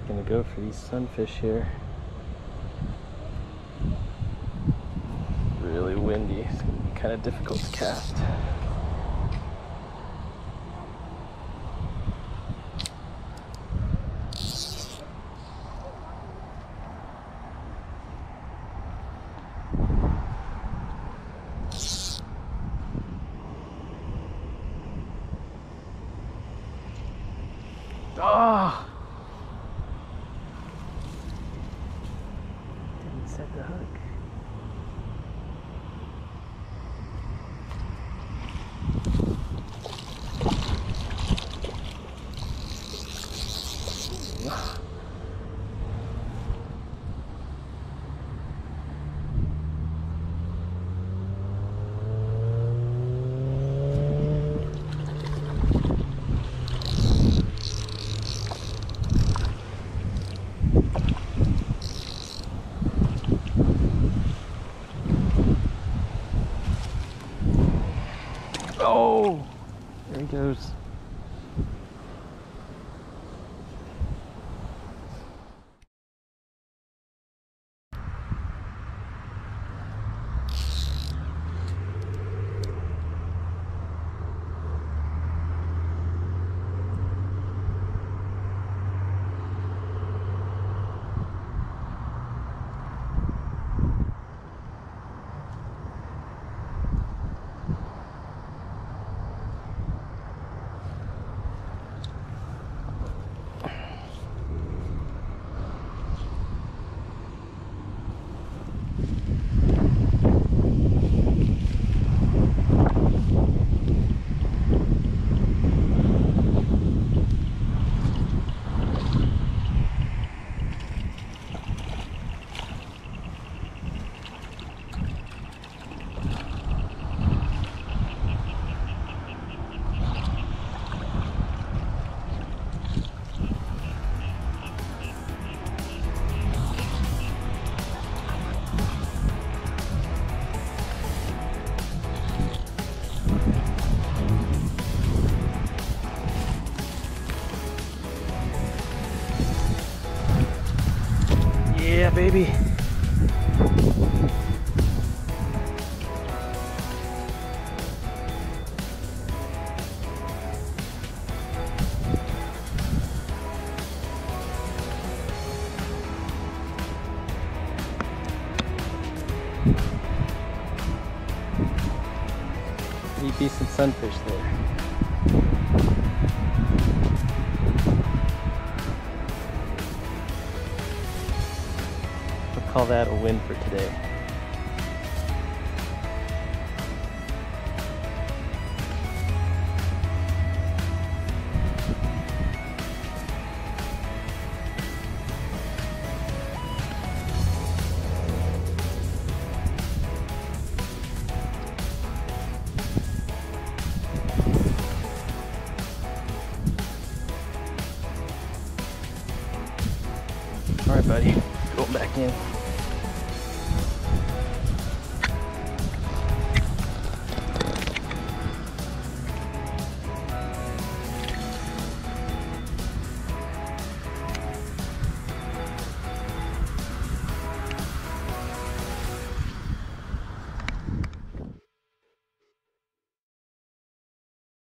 Gonna go for these sunfish here. Really windy. It's gonna be kind of difficult to cast. Oh! Didn't set the hook. Oh, there he goes. Yeah, baby. Pretty decent sunfish there. I'll call that a win for today. All right, buddy, go back in.